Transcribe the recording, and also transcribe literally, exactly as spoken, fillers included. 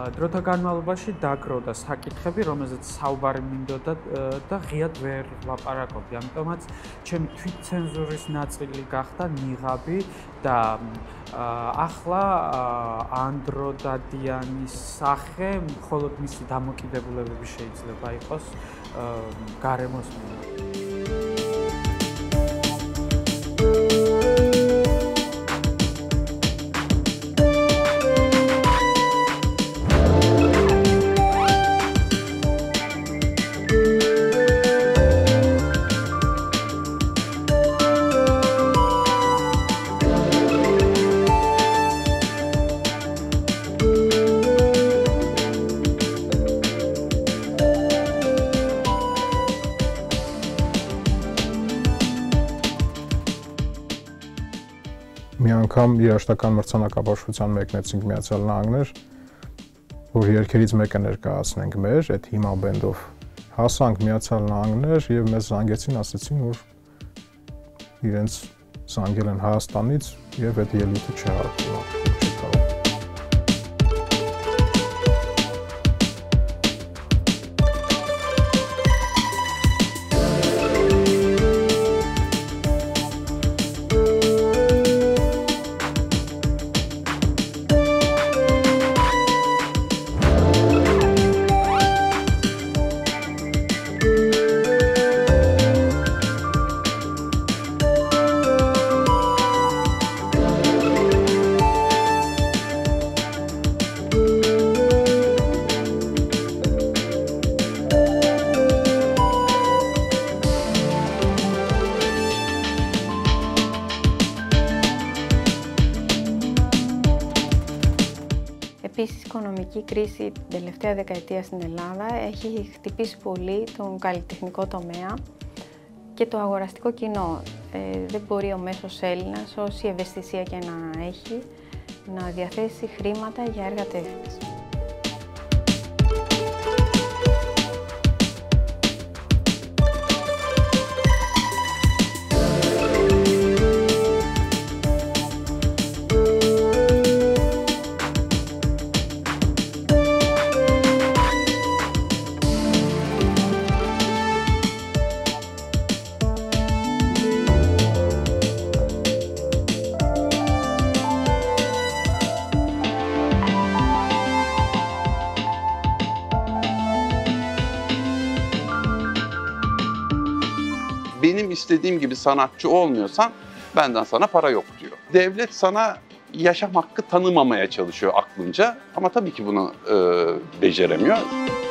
დროთა განმავლობაში დაგროვდა საკითხები, რომელზეც საუბარი მინდოდა და ღიად ვერ ლაპარაკობდი. ამიტომაც ჩემი თვითცენზურის ნაწილი გახდა ნიღაბი და ახლა ანდრო დადიანის სახე მხოლოდ მისი დამოკიდებულებები შეიძლება იყოს გარემოს მიმართ. Մի անգամ երաժշտական մրցանակաբաշխության մեկնեցինք Միացյալ Նահանգներ, որ երգերից մեկը ներկայացնենք մեր, այդ հիմա բենդով հասանք Միացյալ Նահանգներ եւ մեզ զանգեցին, ասեցին, որ իրենց զանգել են Հայաստանից եւ այդ ելույթը չհարթվում է։ Επίσης, η οικονομική κρίση την τελευταία δεκαετία στην Ελλάδα έχει χτυπήσει πολύ τον καλλιτεχνικό τομέα και το αγοραστικό κοινό. Ε, δεν μπορεί ο μέσος Έλληνας, όση ευαισθησία και να έχει, να διαθέσει χρήματα για έργα τέχνης. Benim istediğim gibi sanatçı olmuyorsan benden sana para yok diyor. Devlet sana yaşam hakkı tanımamaya çalışıyor aklınca ama tabii ki bunu e, beceremiyor.